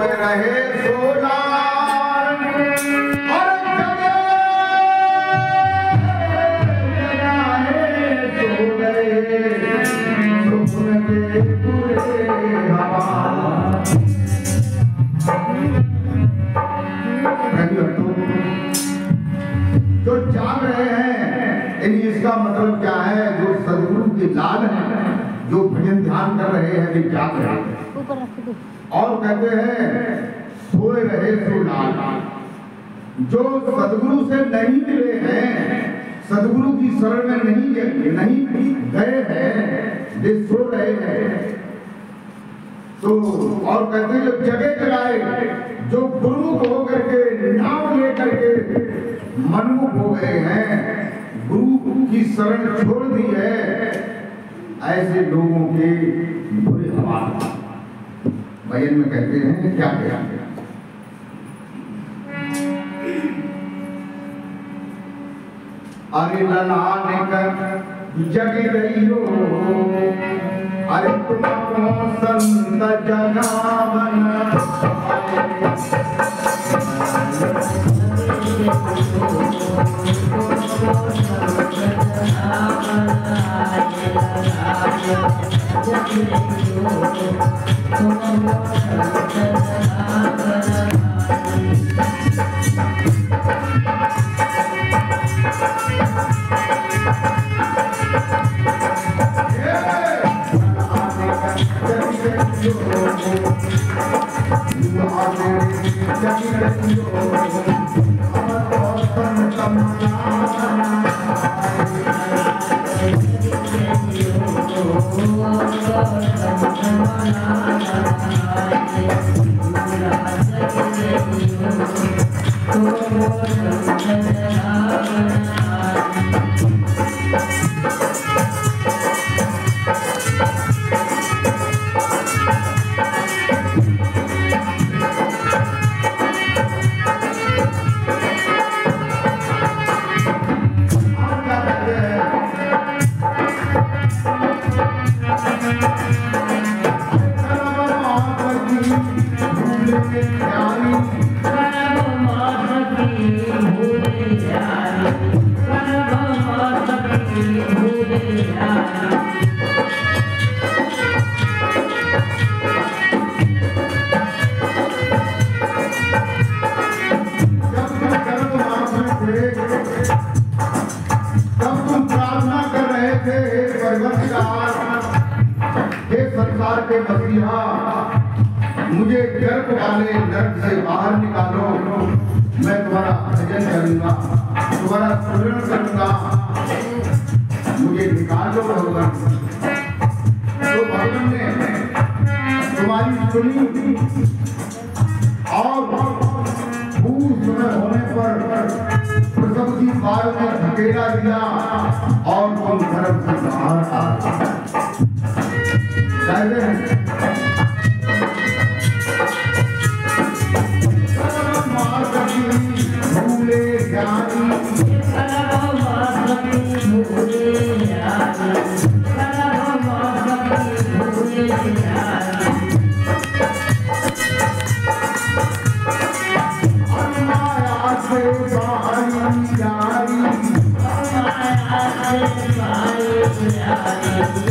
रहे सोनार और जगे सो गए सुन के पूरे हवा। जो जाग रहे हैं इसका मतलब क्या है? जो सदगुरु के लाल हैं, जो भजन ध्यान कर रहे हैं, वे जाग रहे हैं। और कहते हैं सोए रहे सो लाल। जो सदगुरु से नहीं मिले हैं, सदगुरु की शरण में नहीं गए हैं, वे सो रहे हैं। तो और कहते हैं जो जगे जगाए, जो गुरु हो करके नाम लेकर के मनमुख हो गए हैं, गुरु की शरण छोड़ दी है, ऐसे लोगों के बुरे हाल। भजन में कहते हैं क्या क्या अरे ललाने कर जग रही हो, अरे तुमको संत जनावन मुझे गर्भ वाले नर्क से बाहर निकालो, मैं तुम्हारा भजन करूंगा, तुम्हारा सुमिरन करूंगा, मुझे निकालो भगवान। तो भगवान ने तुम्हारी सुनी और भूल समय होने पर प्रसव की बार में धकेला दिया और तुम गर्भ से बाहर आ भूले ज्ञानी माया से बाहरी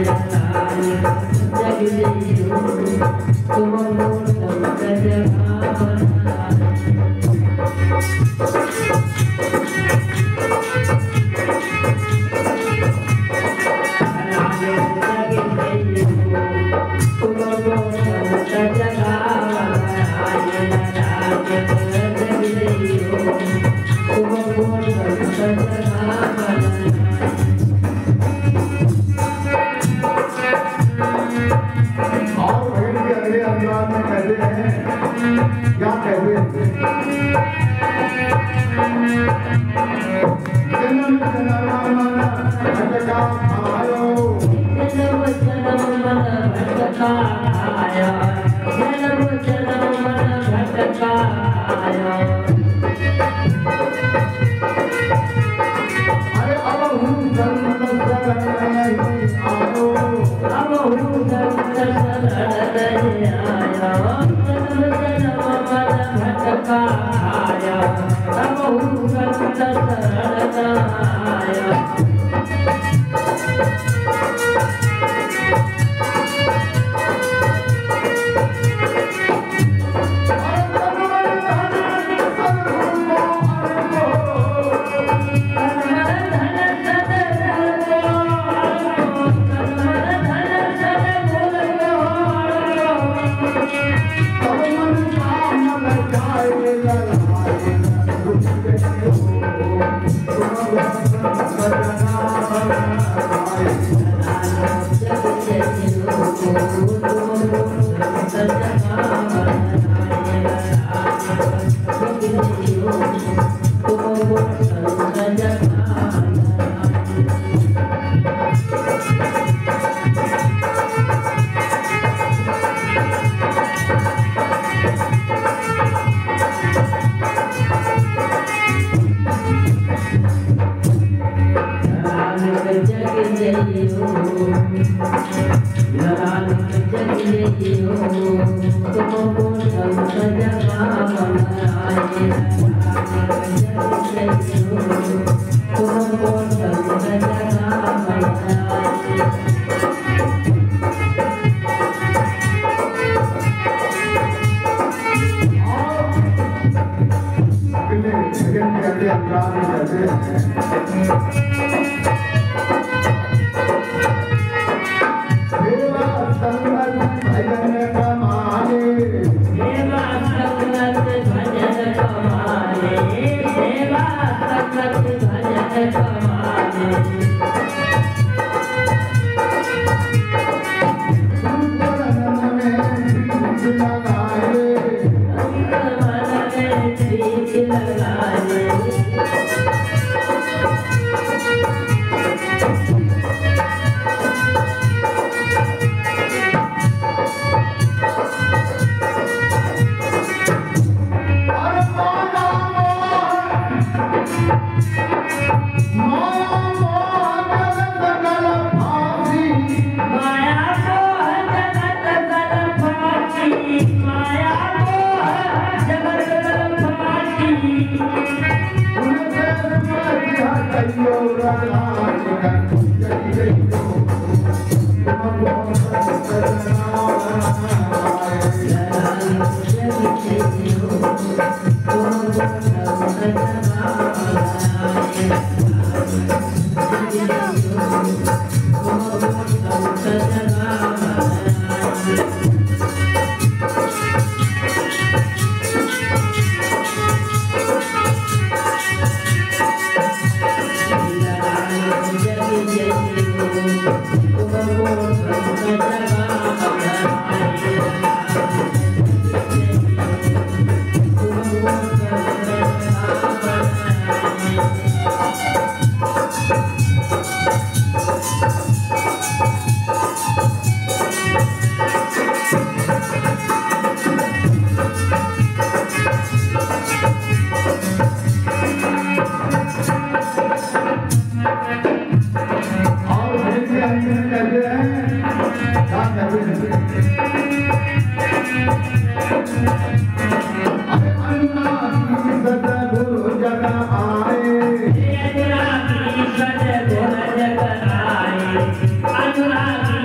अनुरागी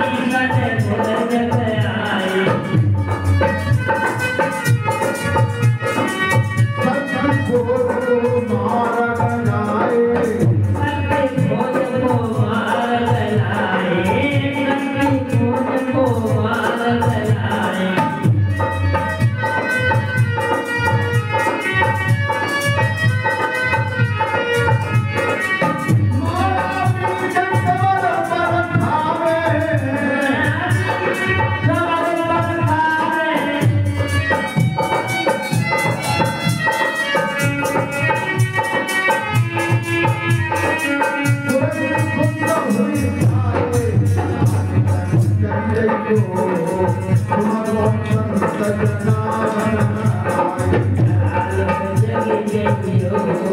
जग योग